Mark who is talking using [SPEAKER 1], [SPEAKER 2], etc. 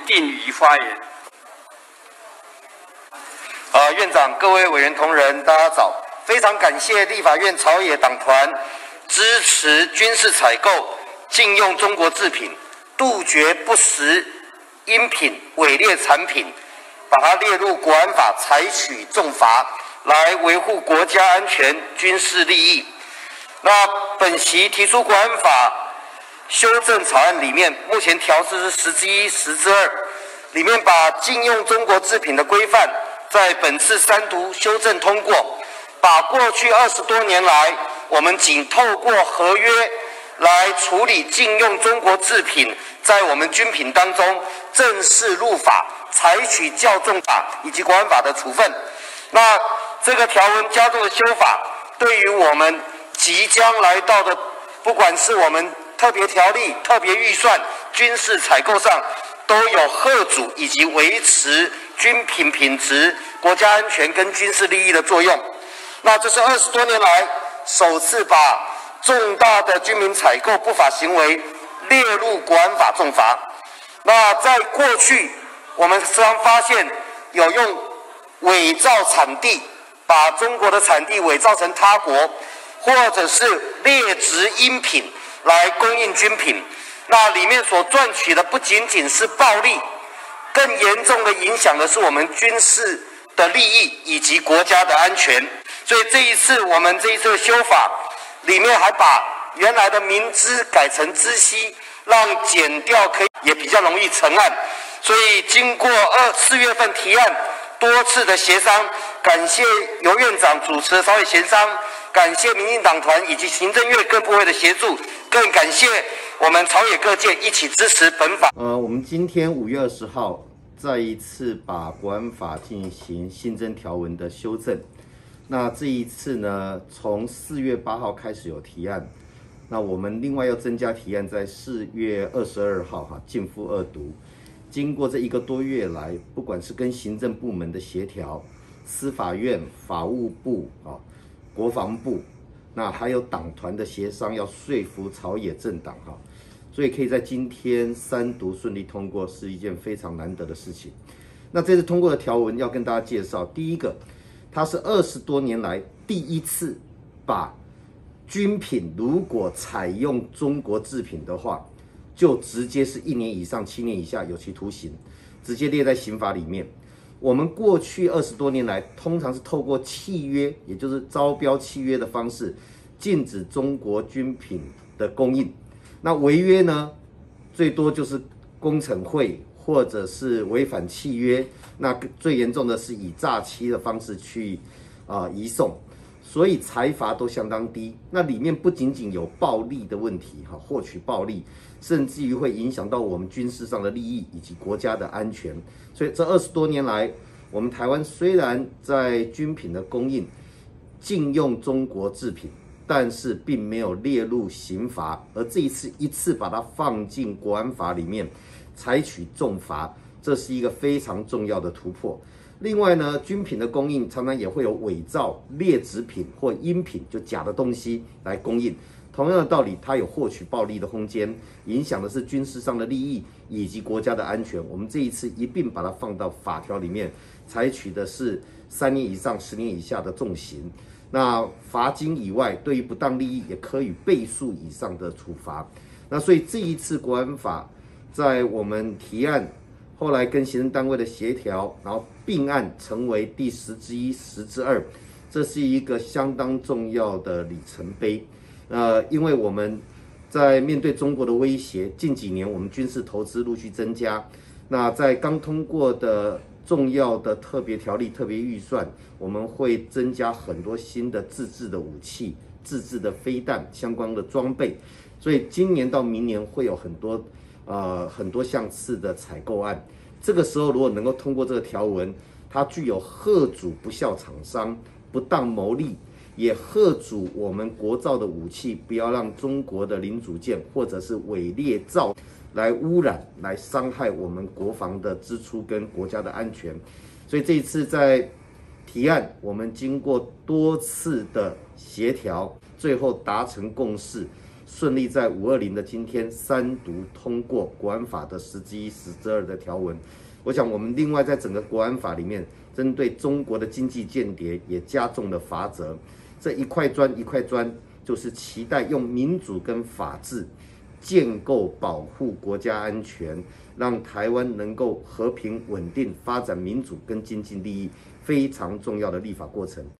[SPEAKER 1] 定瑜发言。
[SPEAKER 2] 院长、各位委员同仁，大家早！非常感谢立法院朝野党团支持军事采购，禁用中国制品，杜绝不实音品、伪劣产品，把它列入国安法，采取重罚，来维护国家安全、军事利益。那本席提出国安法修正草案里面，目前条式是10之1、10之2，里面把禁用中国制品的规范，在本次3读修正通过，把过去20多年来我们仅透过合约来处理禁用中国制品在我们军品当中正式入法，采取较重法以及国安法的处分。那这个条文加重的修法，对于我们即将来到的，不管是我们特别条例、特别预算、军事采购上，都有嚇阻以及维持军品品质、国家安全跟军事利益的作用。那这是20多年来首次把重大的军民采购不法行为列入国安法重罚。那在过去，我们时常发现有用伪造产地，把中国的产地伪造成他国，或者是劣质音品来供应军品。那里面所赚取的不仅仅是暴利，更严重的影响的是我们军事的利益以及国家的安全。所以我们这一次的修法里面还把原来的明知改成知悉，让检调可以也比较容易成案。所以经过4月份提案多次的协商，感谢由院长主持的朝野协商，感谢民进党团以及行政院各部会的协助，更感谢我们朝野各界一起支持本法。
[SPEAKER 3] 我们今天5月20号再一次把国安法进行新增条文的修正。那这一次呢，从4月8号开始有提案，那我们另外要增加提案，在4月22号逕付2读。经过这1个多月来，不管是跟行政部门的协调、司法院、法务部国防部，那还有党团的协商，要说服朝野政党所以可以在今天3读顺利通过，是一件非常难得的事情。那这次通过的条文要跟大家介绍，第一个，它是20多年来第一次把军品如果采用中国制品的话，就直接是1年以上7年以下有期徒刑，直接列在刑法里面。我们过去20多年来，通常是透过契约，也就是招标契约的方式，禁止中国军品的供应。那违约呢，最多就是工程会或者是违反契约，那最严重的是以诈欺的方式去移送，所以财罚都相当低。那里面不仅仅有暴利的问题获取暴利，甚至于会影响到我们军事上的利益以及国家的安全。所以这20多年来，我们台湾虽然在军品的供应禁用中国制品，但是并没有列入刑罚，而这一次把它放进国安法里面，采取重罚，这是一个非常重要的突破。另外呢，军品的供应常常也会有伪造、劣质品或音品，就假的东西来供应。同样的道理，它有获取暴利的空间，影响的是军事上的利益以及国家的安全。我们这一次一并把它放到法条里面，采取的是3年以上10年以下的重刑。那罚金以外，对于不当利益也可以倍数以上的处罚。那所以这一次国安法在我们提案，后来跟行政单位的协调，然后并案成为第10之1、10之2，这是一个相当重要的里程碑。因为我们在面对中国的威胁，近几年我们军事投资陆续增加。那在刚通过的重要的特别条例、特别预算，我们会增加很多新的自制的武器、自制的飞弹相关的装备。所以今年到明年会有很多项次的采购案。这个时候如果能够通过这个条文，它具有嚇阻不肖厂商不当牟利，也嚇阻我们国造的武器不要让中国的零组件或者是伪劣造来污染、来伤害我们国防的支出跟国家的安全。所以这一次在提案，我们经过多次的协调，最后达成共识， 顺利在520的今天3读通过国安法的实际12的条文。我想我们另外在整个国安法里面，针对中国的经济间谍也加重了罚则。这一块砖一块砖，就是期待用民主跟法治建构保护国家安全，让台湾能够和平稳定发展民主跟经济利益，非常重要的立法过程。